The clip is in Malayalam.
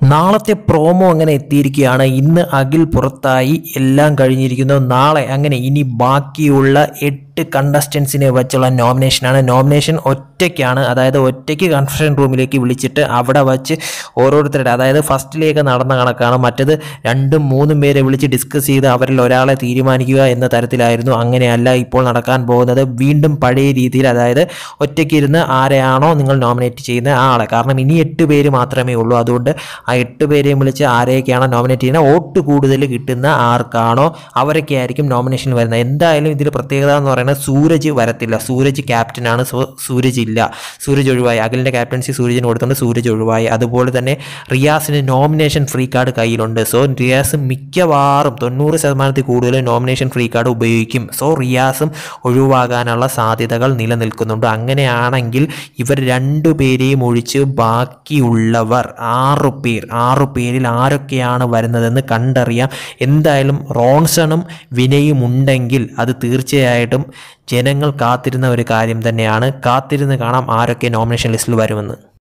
നാളത്തെ പ്രോമോ അങ്ങനെ എത്തിയിരിക്കുകയാണ്. ഇന്ന് അഖിൽ പുറത്തായി, എല്ലാം കഴിഞ്ഞിരിക്കുന്നു. നാളെ അങ്ങനെ ഇനി ബാക്കിയുള്ള 8 കണ്ടസ്റ്റൻസിനെ വെച്ചുള്ള നോമിനേഷനാണ്. നോമിനേഷൻ ഒറ്റയ്ക്കാണ്, അതായത് ഒറ്റയ്ക്ക് കൺഫഷൻ റൂമിലേക്ക് വിളിച്ചിട്ട് അവിടെ വച്ച് ഓരോരുത്തരുടെ, അതായത് ഫസ്റ്റിലേക്ക് നടന്ന കണക്കാണ്. മറ്റത് 2ഉം 3ഉം പേരെ വിളിച്ച് ഡിസ്കസ് ചെയ്ത് അവരിൽ ഒരാളെ തീരുമാനിക്കുക എന്ന തരത്തിലായിരുന്നു. അങ്ങനെയല്ല ഇപ്പോൾ നടക്കാൻ പോകുന്നത്. വീണ്ടും പഴയ രീതിയിൽ, അതായത് ഒറ്റയ്ക്ക് ഇരുന്ന് ആരെയാണോ നിങ്ങൾ നോമിനേറ്റ് ചെയ്യുന്ന ആ ആളെ, കാരണം ഇനി 8 പേര് മാത്രമേ ഉള്ളൂ. അതുകൊണ്ട് ആ 8 പേരെയും വിളിച്ച് ആരെയൊക്കെയാണോ നോമിനേറ്റ് ചെയ്യുന്നത്, വോട്ട് കൂടുതൽ കിട്ടുന്ന ആർക്കാണോ അവരൊക്കെ ആയിരിക്കും നോമിനേഷനിൽ വരുന്നത്. എന്തായാലും ഇതിൽ പ്രത്യേകത എന്ന് പറയുന്നത് സൂരജ് വരത്തില്ല. സൂരജ് ക്യാപ്റ്റനാണ്, സൂരജ് ഇല്ല, സൂരജ് ഒഴിവായി. അഖിലിൻ്റെ ക്യാപ്റ്റൻസി സൂരജിന് കൊടുത്തുകൊണ്ട് സൂരജ് ഒഴിവായി. അതുപോലെ തന്നെ റിയാസിന് നോമിനേഷൻ ഫ്രീ കാർഡ് കയ്യിലുണ്ട്. സോ റിയാസ് മിക്കവാറും 90% കൂടുതൽ നോമിനേഷൻ ഫ്രീ കാർഡ് ഉപയോഗിക്കും. സോ റിയാസും ഒഴിവാകാനുള്ള സാധ്യതകൾ നിലനിൽക്കുന്നുണ്ട്. അങ്ങനെയാണെങ്കിൽ ഇവർ 2 പേരെയും ഒഴിച്ച് ബാക്കിയുള്ളവർ 6 പേരിൽ ആരൊക്കെയാണ് വരുന്നതെന്ന് കണ്ടറിയാം. എന്തായാലും റോൺസണും വിനയും ഉണ്ടെങ്കിൽ അത് തീർച്ചയായിട്ടും ജനങ്ങൾ കാത്തിരുന്ന ഒരു കാര്യം തന്നെയാണ്. കാത്തിരുന്ന് കാണാം ആരൊക്കെ നോമിനേഷൻ ലിസ്റ്റിൽ വരുമെന്ന്.